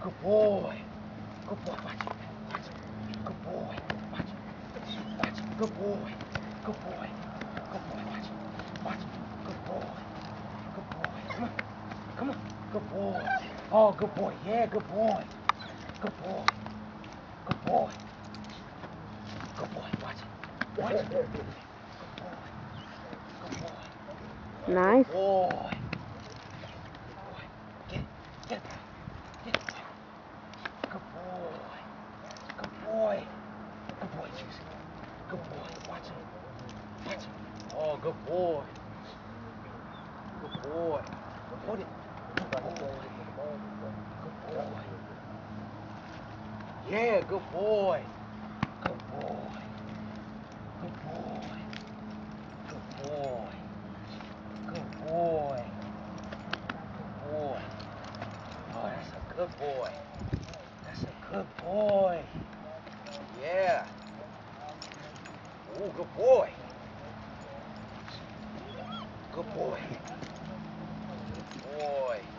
Good boy. Good boy. Watch it. Watch it. Good boy. Watch it. Watch it. Good boy. Good boy. Good boy. Watch it. Watch it. Good boy. Good boy. Come on. Come on. Good boy. Oh, good boy. Yeah, good boy. Good boy. Good boy. Good boy. Watch it. Watch it. Good boy. Good boy. Nice. Good boy. Good boy. Get it. Get it. Get it. Good boy. Good boy. Good boy, Juicy. Good boy. Watch it. Watch it. Oh, good boy. Good boy. Hold it. Good boy. Good boy. Yeah, good boy. Good boy. Good boy. Good boy. Good boy. Good boy. Oh, that's a good boy. That's a good boy. Yeah. Oh, good boy. Good boy. Good boy.